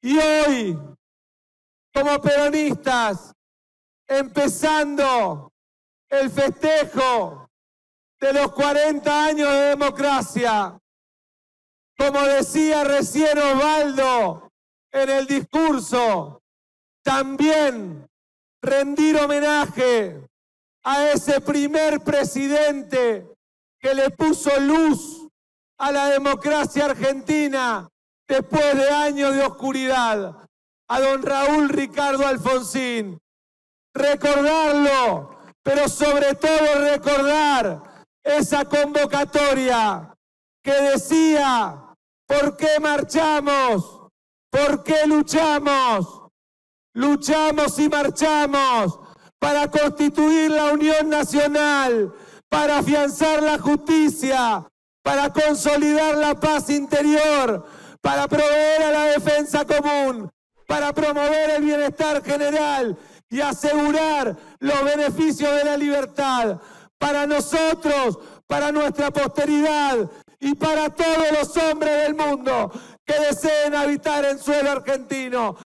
Y hoy, como peronistas, empezando el festejo de los 40 años de democracia, como decía recién Osvaldo en el discurso, también rendir homenaje a ese primer presidente que le puso luz a la democracia argentina después de años de oscuridad, a don Raúl Ricardo Alfonsín. Recordarlo, pero sobre todo recordar esa convocatoria que decía: ¿por qué marchamos? ¿Por qué luchamos? Luchamos y marchamos para constituir la Unión Nacional, para afianzar la justicia, para consolidar la paz interior, para proveer a la defensa común, para promover el bienestar general y asegurar los beneficios de la libertad para nosotros, para nuestra posteridad y para todos los hombres del mundo que deseen habitar en suelo argentino.